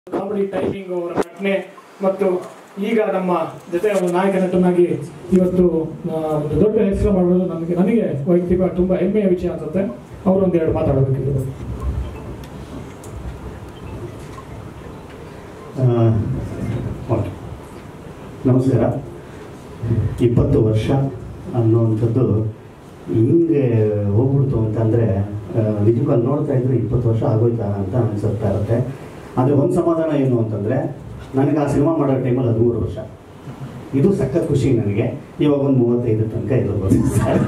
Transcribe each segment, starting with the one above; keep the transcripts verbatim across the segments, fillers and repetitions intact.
Comedy timing ಅವರ ನಟನೆ ಮತ್ತು ಈಗ ನಮ್ಮ ಜೊತೆ ಒಂದು ನಾಯಕ ನಟನಾಗಿ ಇವತ್ತು ಒಂದು ದೊಡ್ಡ ಹೆಸರು ಮಾಡೋದು ನನಗೆ ನನಗೆ ವೈಯಕ್ತಿಕ ತುಂಬ ಹೆಮ್ಮೆಯ ವಿಷಯ ಅನ್ಸುತ್ತೆ. ಅವರು ಒಂದೆರಡು ಮಾತಾಡಬೇಕಿದ್ರು. ನಮಸ್ಕಾರ. ಇಪ್ಪತ್ತು ವರ್ಷ ಅನ್ನುವಂಥದ್ದು ಹಿಂಗೆ ಹೋಗ್ಬಿಡ್ತು ಅಂತಂದರೆ ನಿಜಕ್ಕೂ ಅಲ್ಲಿ ನೋಡ್ತಾ ಇದ್ರೆ ಇಪ್ಪತ್ತು ವರ್ಷ ಆಗೋಯ್ತಾ ಅಂತ ಅನಿಸುತ್ತಾ ಇರುತ್ತೆ. ಆದರೆ ಒಂದು ಸಮಾಧಾನ ಏನು ಅಂತಂದರೆ ನನಗೆ ಆ ಸಿನಿಮಾ ಮಾಡೋ ಟೈಮಲ್ಲಿ ಹದಿಮೂರು ವರ್ಷ. ಇದು ಸಖತ್ ಖುಷಿ ನನಗೆ. ಇವಾಗ ಒಂದು ಮೂವತ್ತೈದು ತನಕ ಇರ್ಬೋದು ಸರ್.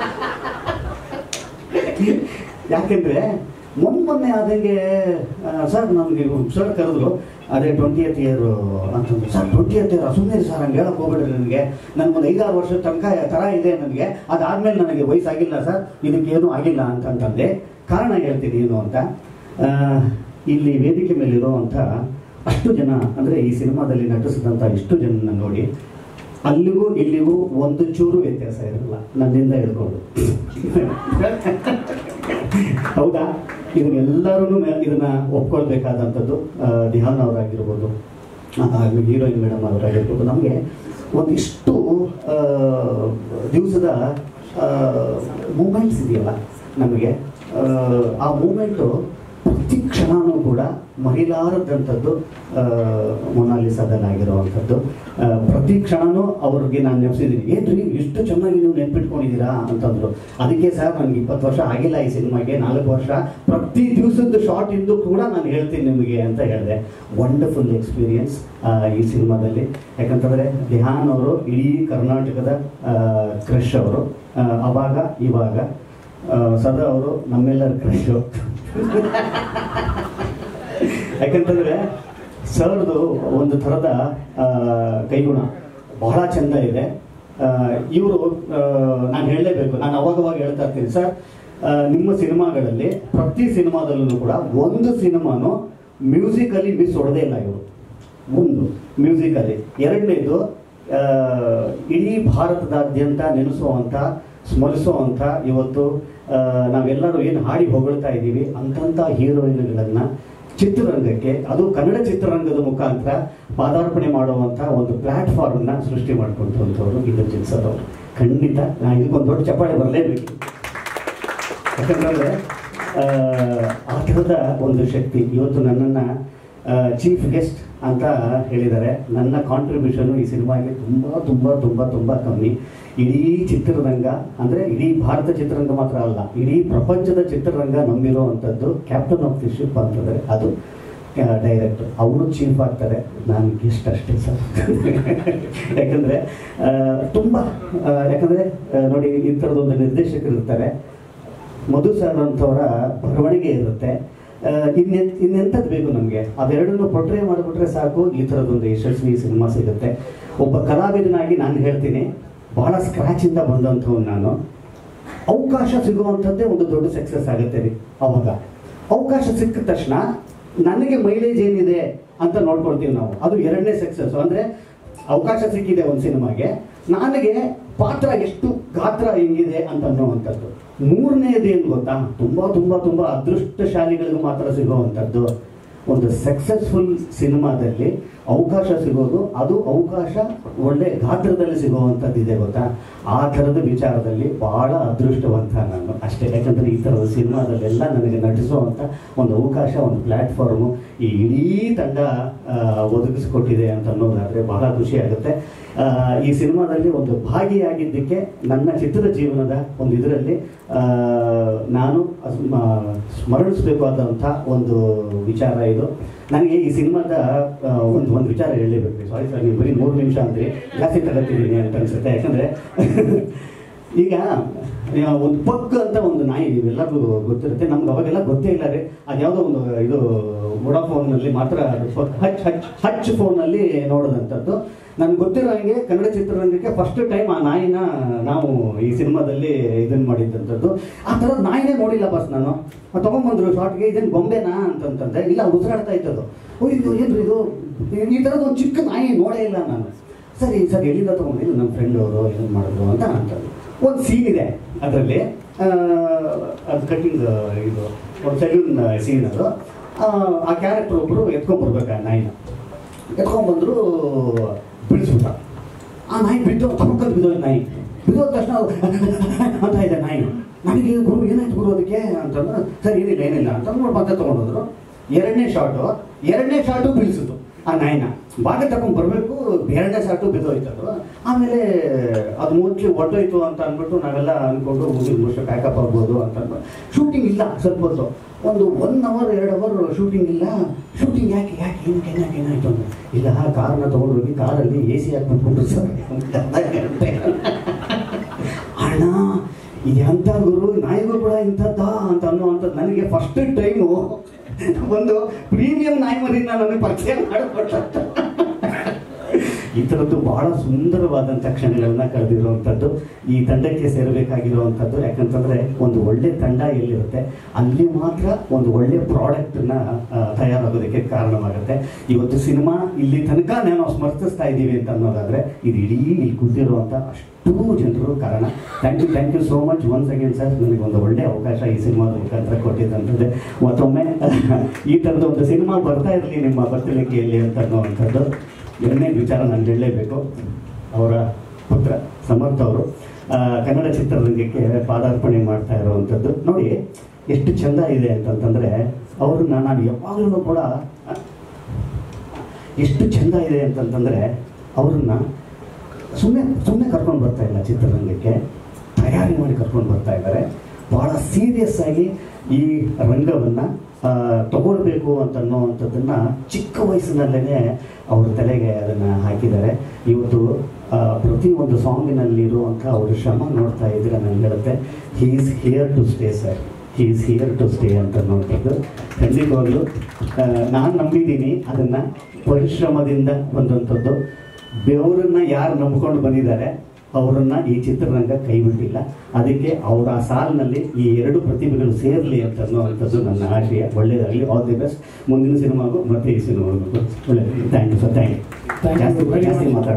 ಯಾಕೆಂದರೆ ಮೊನ್ನೆ ಆದಂಗೆ ಸರ್ ನಮಗೆ ಸರ್ ಕರೆದ್ರು, ಅದೇ ಟ್ವೆಂಟಿಯತ್ ಇಯರು ಅಂತಂದ್ರೆ ಸರ್ ಟ್ವೆಂಟಿಯತ್ ಇಯರ್ ಸುಮ್ಮನೆ ಸರ್ ಹಂಗೆ ಹೇಳಕ್ಕೆ ಹೋಗ್ಬೇಡ್ರಿ, ನನಗೆ ನನಗೊಂದು ಐದಾರು ವರ್ಷ ತನಕ ಥರ ಇದೆ ನನಗೆ, ಅದಾದಮೇಲೆ ನನಗೆ ವಯಸ್ಸಾಗಿಲ್ಲ ಸರ್, ಇದಕ್ಕೇನು ಆಗಿಲ್ಲ ಅಂತಂತಂದೆ. ಕಾರಣ ಹೇಳ್ತೀನಿ ಏನು ಅಂತ. ಇಲ್ಲಿ ವೇದಿಕೆ ಮೇಲಿರುವಂಥ ಅಷ್ಟು ಜನ, ಅಂದರೆ ಈ ಸಿನಿಮಾದಲ್ಲಿ ನಟಿಸಿದಂಥ ಇಷ್ಟು ಜನ ನೋಡಿ ಅಲ್ಲಿಗೂ ಇಲ್ಲಿಗೂ ಒಂದು ಚೂರು ವ್ಯತ್ಯಾಸ ಇರಲ್ಲ, ನನ್ನಿಂದ ಹಿಡ್ಕೊಂಡು. ಹೌದಾ? ಇದನ್ನೆಲ್ಲರೂ ಇದನ್ನ ಒಪ್ಕೊಳ್ಬೇಕಾದಂಥದ್ದು. ದಿಹಾನ್ ಅವರಾಗಿರ್ಬೋದು, ಹೀರೋಯಿನ್ ಮೇಡಮ್ ಅವರಾಗಿರ್ಬೋದು, ನಮಗೆ ಒಂದಿಷ್ಟು ದಿವಸದ ಮೂಮೆಂಟ್ಸ್ ಇದೆಯಲ್ಲ ನಮಗೆ, ಆ ಮೂಮೆಂಟು ಪ್ರತಿ ಕ್ಷಣವೂ ಕೂಡ ಮಹಿಳಾರದಂಥದ್ದು. ಮೊನಾಲಿಸಾದಲ್ಲಾಗಿರುವಂಥದ್ದು ಪ್ರತಿ ಕ್ಷಣವೂ ಅವ್ರಿಗೆ ನಾನು ನೆನೆಸಿದ್ದೀನಿ. ಏನ್ರಿ ಇಷ್ಟು ಚೆನ್ನಾಗಿ ನೀವು ನೆನ್ಪಿಟ್ಕೊಂಡಿದ್ದೀರಾ ಅಂತಂದರು. ಅದಕ್ಕೆ ಸರ್ ನನಗೆ ಇಪ್ಪತ್ತು ವರ್ಷ ಆಗಿಲ್ಲ ಈ ಸಿನಿಮಾಗೆ, ನಾಲ್ಕು ವರ್ಷ, ಪ್ರತಿ ದಿವಸದ ಶಾರ್ಟ್ ಇಂದು ಕೂಡ ನಾನು ಹೇಳ್ತೀನಿ ನಿಮಗೆ ಅಂತ ಹೇಳಿದೆ. ವಂಡರ್ಫುಲ್ ಎಕ್ಸ್ಪೀರಿಯನ್ಸ್ ಈ ಸಿನಿಮಾದಲ್ಲಿ. ಯಾಕಂತಂದರೆ ದಿಹಾನ್ ಅವರು ಇಡೀ ಕರ್ನಾಟಕದ ಕ್ರಶ್ ಅವರು. ಅವಾಗ ಇವಾಗ ಸದಾ ಅವರು ನಮ್ಮೆಲ್ಲರ ಕ್ರಶು. ಯಾಕಂತಂದರೆ ಸರ್ದು ಒಂದು ಥರದ ಕೈಗುಣ ಬಹಳ ಚೆಂದ ಇದೆ. ಇವರು ನಾನು ಹೇಳಲೇಬೇಕು, ನಾನು ಅವಾಗವಾಗ ಹೇಳ್ತಾ ಇರ್ತೀನಿ ಸರ್, ನಿಮ್ಮ ಸಿನಿಮಾಗಳಲ್ಲಿ ಪ್ರತಿ ಸಿನಿಮಾದಲ್ಲೂ ಕೂಡ ಒಂದು ಸಿನಿಮಾನು ಮ್ಯೂಸಿಕಲ್ಲಿ ಮಿಸ್ ಹೊಡೆದೇ ಇಲ್ಲ ಇವರು. ಒಂದು ಮ್ಯೂಸಿಕಲ್ಲಿ. ಎರಡನೇದು ಇಡೀ ಭಾರತದಾದ್ಯಂತ ನೆನೆಸುವಂಥ, ಸ್ಮರಿಸುವಂಥ, ಇವತ್ತು ನಾವೆಲ್ಲರೂ ಏನು ಹಾಡಿ ಹೊಗಳ್ತಾ ಇದ್ದೀವಿ ಅಂತಂಥ ಹೀರೋಯಿನ್ಗಳನ್ನು ಚಿತ್ರರಂಗಕ್ಕೆ, ಅದು ಕನ್ನಡ ಚಿತ್ರರಂಗದ ಮುಖಾಂತರ ಪಾದಾರ್ಪಣೆ ಮಾಡುವಂಥ ಒಂದು ಪ್ಲ್ಯಾಟ್ಫಾರ್ಮ್ನ ಸೃಷ್ಟಿ ಮಾಡ್ಕೊಂಡಂಥವ್ರು ಇಂದ್ರಜಿತ್ ಸರ್ ಅವರು. ಖಂಡಿತ ನಾನು ಇದಕ್ಕೊಂದು ದೊಡ್ಡ ಚಪ್ಪಾಳೆ ಬರಲೇಬೇಕು. ಯಾಕಂತಂದರೆ ಆ ಥರದ ಒಂದು ಶಕ್ತಿ. ಇವತ್ತು ನನ್ನನ್ನು ಚೀಫ್ ಗೆಸ್ಟ್ ಅಂತ ಹೇಳಿದ್ದಾರೆ. ನನ್ನ ಕಾಂಟ್ರಿಬ್ಯೂಷನು ಈ ಸಿನಿಮಾಗೆ ತುಂಬ ತುಂಬ ತುಂಬ ತುಂಬ ಕಮ್ಮಿ. ಇಡೀ ಚಿತ್ರರಂಗ, ಅಂದರೆ ಇಡೀ ಭಾರತ ಚಿತ್ರರಂಗ ಮಾತ್ರ ಅಲ್ಲ, ಇಡೀ ಪ್ರಪಂಚದ ಚಿತ್ರರಂಗ ನಂಬಿರುವಂಥದ್ದು ಕ್ಯಾಪ್ಟನ್ ಆಫ್ ದಿ ಶಿಪ್ ಅಂತಂದರೆ ಅದು ಡೈರೆಕ್ಟರ್. ಅವರು ಚೀಫ್ ಆಗ್ತಾರೆ, ನಾನು ಗೆಸ್ಟ್ ಅಷ್ಟೇ ಸರ್. ಯಾಕಂದರೆ ತುಂಬ, ಯಾಕಂದರೆ ನೋಡಿ ಈ ಥರದೊಂದು ನಿರ್ದೇಶಕರು ಇರ್ತಾರೆ, ಮಧು ಸರ್ ಅಂಥವರ ಬರವಣಿಗೆ ಇರುತ್ತೆ. ಇನ್ನೆ ಇನ್ನೆಂಥದ್ದು ಬೇಕು ನಮಗೆ? ಅವೆರಡನ್ನು ಪೊಟ್ರೆ ಮಾಡಿಬಿಟ್ರೆ ಸಾಕು, ಈ ಥರದೊಂದು ಯಶಸ್ವಿ ಸಿನಿಮಾ ಸಿಗುತ್ತೆ. ಒಬ್ಬ ಕಲಾವಿದನಾಗಿ ನಾನು ಹೇಳ್ತೀನಿ, ಬಹಳ ಸ್ಕ್ರ್ಯಾಚಿಂದ ಬಂದಂಥವ್ನು ನಾನು. ಅವಕಾಶ ಸಿಗುವಂಥದ್ದೇ ಒಂದು ದೊಡ್ಡ ಸಕ್ಸಸ್ ಆಗುತ್ತೆ ರೀ. ಅವಾಗ ಅವಕಾಶ ಸಿಕ್ಕ ತಕ್ಷಣ ನನಗೆ ಮೈಲೇಜ್ ಏನಿದೆ ಅಂತ ನೋಡ್ಕೊಳ್ತೀವಿ ನಾವು, ಅದು ಎರಡನೇ ಸಕ್ಸಸ್. ಅಂದರೆ ಅವಕಾಶ ಸಿಕ್ಕಿದೆ ಒಂದು ಸಿನಿಮಾಗೆ, ನನಗೆ ಪಾತ್ರ ಎಷ್ಟು ಗಾತ್ರ ಹೆಂಗಿದೆ ಅಂತ ಅನ್ನುವಂಥದ್ದು. ಮೂರನೇದು ಏನು ಗೊತ್ತಾ? ತುಂಬ ತುಂಬ ತುಂಬ ಅದೃಷ್ಟಶಾಲಿಗಳಿಗೂ ಮಾತ್ರ ಸಿಗುವಂಥದ್ದು. ಒಂದು ಸಕ್ಸಸ್ಫುಲ್ ಸಿನಿಮಾದಲ್ಲಿ ಅವಕಾಶ ಸಿಗೋದು, ಅದು ಅವಕಾಶ ಒಳ್ಳೆ ಗಾತ್ರದಲ್ಲಿ ಸಿಗುವಂಥದ್ದಿದೆ ಗೊತ್ತಾ? ಆ ಥರದ ವಿಚಾರದಲ್ಲಿ ಭಾಳ ಅದೃಷ್ಟವಂತ ನಾನು ಅಷ್ಟೇ. ಯಾಕಂದರೆ ಈ ಥರದ ಸಿನಿಮಾದಲ್ಲೆಲ್ಲ ನನಗೆ ನಟಿಸುವಂಥ ಒಂದು ಅವಕಾಶ, ಒಂದು ಪ್ಲ್ಯಾಟ್ಫಾರ್ಮು ಈ ಇಡೀ ತಂಡ ಒದಗಿಸಿಕೊಟ್ಟಿದೆ ಅಂತ ಅನ್ನೋದಾದರೆ ಬಹಳ ಖುಷಿ ಆಗುತ್ತೆ. ಈ ಸಿನಿಮಾದಲ್ಲಿ ಒಂದು ಭಾಗಿಯಾಗಿದ್ದಕ್ಕೆ ನನ್ನ ಚಿತ್ರದ ಜೀವನದ ಒಂದು ಇದರಲ್ಲಿ ನಾನು ಸ್ಮರಿಸಬೇಕಾದಂಥ ಒಂದು ವಿಚಾರ ಇದು. ನನಗೆ ಈ ಸಿನಿಮಾದ ಒಂದು ಒಂದು ವಿಚಾರ ಹೇಳಲೇಬೇಕು. ಸಾರಿ ಸರ್, ನೀವು ಬರೀ ಮೂರು ನಿಮಿಷ ಅಂದರೆ ಜಾಸ್ತಿ ತಗೋತಿದ್ದೀನಿ ಅಂತ ಅನಿಸುತ್ತೆ. ಯಾಕಂದರೆ ಈಗ ಒಂದು ಪಗ್ ಅಂತ ಒಂದು ನಾಯಿ ಎಲ್ಲರಿಗೂ ಗೊತ್ತಿರುತ್ತೆ, ನಮ್ಗೆ ಅವಾಗೆಲ್ಲ ಗೊತ್ತೇ ಇಲ್ಲ ರೀ. ಅದ್ಯಾವುದೋ ಒಂದು ಇದು ವೊಡಾಫೋನ್ನಲ್ಲಿ ಮಾತ್ರ ಹಚ್ ಹಚ್ ಹಚ್ ಫೋನಲ್ಲಿ ನೋಡೋದಂಥದ್ದು. ನನಗೆ ಗೊತ್ತಿರೋ ಹಾಗೆ ಕನ್ನಡ ಚಿತ್ರರಂಗಕ್ಕೆ ಫಸ್ಟ್ ಟೈಮ್ ಆ ನಾಯಿನ ನಾವು ಈ ಸಿನಿಮಾದಲ್ಲಿ ಇದನ್ನು ಮಾಡಿದ್ದಂಥದ್ದು. ಆ ಥರದ ನಾಯಿನೇ ನೋಡಿಲ್ಲ ಬಸ್ ನಾನು. ತೊಗೊಂಬಂದ್ರು ಶಾರ್ಟ್ಗೆ, ಇದೇನು ಗೊಂಬೆನಾ ಅಂತಂತಂದರೆ, ಇಲ್ಲ ಉಸಿರಾಡ್ತಾ ಇದ್ದದು. ಓ ಇದು ಏನು ಇದು ಈ ಥರದ್ದು ಒಂದು ಚಿಕ್ಕ ನಾಯಿ ನೋಡೇ ಇಲ್ಲ ನಾನು. ಸರಿ ಸರ್ ಎಲ್ಲಿಂದ ತೊಗೊಂಡಿದ್ದು? ನಮ್ಮ ಫ್ರೆಂಡ್ ಅವರು ಏನು ಮಾಡಿದ್ರು ಅಂತ ಅಂತಂದು ಒಂದು ಸೀನ್ ಇದೆ ಅದರಲ್ಲಿ. ಅದು ಕಟ್ಟಿಂಗ್ ಇದು ಒಂದು ಸೆಲ್ಯೂನ್ ಸೀನ್ ಅದು. ಆ ಕ್ಯಾರೆಕ್ಟರ್ ಒಬ್ಬರು ಎತ್ಕೊಂಡ್ಬರ್ಬೇಕು ಆ ನಾಯಿನ ಎತ್ಕೊಂಡ್ಬಂದ್ರು ಬಿಡಿಸ್ಬಿಟ್ಟ. ಆ ನಾಯಿ ಬಿದ್ದು ತಮಕಲ್ಲಿ ಬಿದ್ದೋಯ್ತು. ನಾಯಿ ಬಿದ್ದೋದ ತಕ್ಷಣ ಅಂತ ಇದೆ ನಾಯಿ. ನನಗೆ ಗುರು ಏನಾಯ್ತು ಗುರು ಅದಕ್ಕೆ ಅಂತಂದ್ರೆ ಸರಿ ಏನಿಲ್ಲ ಏನಿಲ್ಲ ಅಂತಂದ್ರೆ ಮತ್ತೆ ತೊಗೊಂಡೋದ್ರು. ಎರಡನೇ ಶಾಟು ಎರಡನೇ ಶಾಟು ಬೀಳಿಸಿತು ಆ ನಾಯಿನ. ಬಾಗ ತಗೊಂಡು ಬರಬೇಕು, ಎರಡನೇ ಶಾಟು ಬಿದ್ದೋಯ್ತದು. ಆಮೇಲೆ ಅದು ಮೋಸ್ಟ್ಲಿ ಹೊಟ್ಟೋಯ್ತು ಅಂತ ಅಂದ್ಬಿಟ್ಟು ನಾವೆಲ್ಲ ಅಂದ್ಕೊಂಡು ಮುಗಿದ ವರ್ಷ ಪ್ಯಾಕಪ್ ಆಗ್ಬೋದು ಅಂತಂದು ಶೂಟಿಂಗ್ ಇಲ್ಲ. ಸ್ವಲ್ಪ ಹೊತ್ತು ಒಂದು ಒನ್ ಅವರ್ ಎರಡು ಅವರ್ ಶೂಟಿಂಗ್ ಇಲ್ಲ. ಶೂಟಿಂಗ್ ಯಾಕೆ ಯಾಕೆ ಏನಕ್ಕೆ ಏನಾಕೆ ಏನಾಯ್ತು ಅಂದ್ರೆ ಇಲ್ಲ ಕಾರ್ನ ತೊಗೊಂಡೋಗಿ ಕಾರಲ್ಲಿ ಎ ಸಿ ಹಾಕ್ಬಿಟ್ಬಿಟ್ರು ಸರ್. ಅಣ್ಣ ಎಂಥ ಗುರು ನಾಯಿಗೂ ಕೂಡ ಇಂಥದ್ದ ಅಂತ ಅನ್ನೋವಂಥದ್ದು ನನಗೆ ಫಸ್ಟ್ ಟೈಮು ಒಂದು ಪ್ರೀಮಿಯಂ ನಾಯಿ ಮರಿನ ನನಗೆ ಪರಿಚಯ ಮಾಡಿಕೊಟ್ಟ. ಈ ಥರದ್ದು ಬಹಳ ಸುಂದರವಾದಂಥ ಕ್ಷಣಗಳನ್ನ ಕಳೆದಿರುವಂಥದ್ದು ಈ ತಂಡಕ್ಕೆ ಸೇರಬೇಕಾಗಿರುವಂಥದ್ದು. ಯಾಕಂತಂದರೆ ಒಂದು ಒಳ್ಳೆ ತಂಡ ಎಲ್ಲಿರುತ್ತೆ ಅಲ್ಲಿ ಮಾತ್ರ ಒಂದು ಒಳ್ಳೆ ಪ್ರಾಡಕ್ಟನ್ನ ತಯಾರಾಗೋದಕ್ಕೆ ಕಾರಣವಾಗುತ್ತೆ. ಇವತ್ತು ಸಿನಿಮಾ ಇಲ್ಲಿ ತನಕ ನಾವು ಸ್ಮರಿಸ್ತಾ ಇದ್ದೀವಿ ಅಂತ ಅನ್ನೋದಾದರೆ ಇದು ಇಡೀ ಇಲ್ಲಿ ಕೂತಿರುವಂಥ ಅಷ್ಟು ಜನರು ಕಾರಣ. Thank you thank you so much once again sir. ನನಗೆ ಒಂದು ಒಳ್ಳೆ ಅವಕಾಶ ಈ ಸಿನಿಮಾದ ಮುಖಾಂತರ ಕೊಟ್ಟಿದ್ದಂಥದ್ದು. ಮತ್ತೊಮ್ಮೆ ಈ ಥರದ ಒಂದು ಸಿನಿಮಾ ಬರ್ತಾ ಇರಲಿ ನಿಮ್ಮ ಬರ್ತಳಿಕೆಯಲ್ಲಿ ಅಂತ ಅನ್ನೋವಂಥದ್ದು. ಎರಡನೇ ವಿಚಾರ ನಾನು ಹೇಳಲೇಬೇಕು. ಅವರ ಪುತ್ರ ಸಮರ್ಥ ಅವರು ಕನ್ನಡ ಚಿತ್ರರಂಗಕ್ಕೆ ಪಾದಾರ್ಪಣೆ ಮಾಡ್ತಾ ಇರುವಂಥದ್ದು ನೋಡಿ ಎಷ್ಟು ಚೆಂದ ಇದೆ ಅಂತಂತಂದರೆ ಅವ್ರನ್ನ ನಾನು ಯಾವಾಗಲೂ ಕೂಡ ಎಷ್ಟು ಚೆಂದ ಇದೆ ಅಂತಂತಂದರೆ ಅವ್ರನ್ನ ಸುಮ್ಮನೆ ಸುಮ್ಮನೆ ಕರ್ಕೊಂಡು ಬರ್ತಾ ಇಲ್ಲ, ಚಿತ್ರರಂಗಕ್ಕೆ ತಯಾರಿ ಮಾಡಿ ಕರ್ಕೊಂಡು ಬರ್ತಾ ಇದ್ದಾರೆ. ಭಾಳ ಸೀರಿಯಸ್ ಆಗಿ ಈ ರಂಗವನ್ನು ತಗೊಳ್ಬೇಕು ಅಂತ ಅನ್ನೋವಂಥದ್ದನ್ನು ಚಿಕ್ಕ ವಯಸ್ಸಿನಲ್ಲೇ ಅವ್ರ ತಲೆಗೆ ಅದನ್ನು ಹಾಕಿದ್ದಾರೆ. ಇವತ್ತು ಪ್ರತಿಯೊಂದು ಸಾಂಗಿನಲ್ಲಿರುವಂಥ ಅವ್ರ ಶ್ರಮ ನೋಡ್ತಾ ಇದ್ರೆ ನನಗೆ ಹೇಳುತ್ತೆ he is here to stay sir, he is here to stay ಅಂತ ಅನ್ನೋವಂಥದ್ದು. ಖಂಡಿತವಾಗ್ಲೂ ನಾನು ನಂಬಿದ್ದೀನಿ ಅದನ್ನು. ಪರಿಶ್ರಮದಿಂದ ಬಂದಂಥದ್ದು. ಬೆವರನ್ನು ಯಾರು ನಂಬ್ಕೊಂಡು ಬಂದಿದ್ದಾರೆ ಅವರನ್ನು ಈ ಚಿತ್ರರಂಗ ಕೈ ಬಿಟ್ಟಿಲ್ಲ. ಅದಕ್ಕೆ ಅವರ ಆ ಸಾಲಿನಲ್ಲಿ ಈ ಎರಡು ಪ್ರತಿಭೆಗಳು ಸೇರಲಿ ಅಂತ ಅನ್ನೋವಂಥದ್ದು ನನ್ನ ಆಶಯ. ಒಳ್ಳೆಯದಾಗಲಿ, ಆಲ್ ದಿ ಬೆಸ್ಟ್ ಮುಂದಿನ ಸಿನಿಮಾಗೂ ಮತ್ತು ಈ ಸಿನಿಮಾಗೂ. ಒಳ್ಳೆಯದು. Thank you sir. Thank you. ಜಾಸ್ತಿ ಜಾಸ್ತಿ ಮಾತಾಡ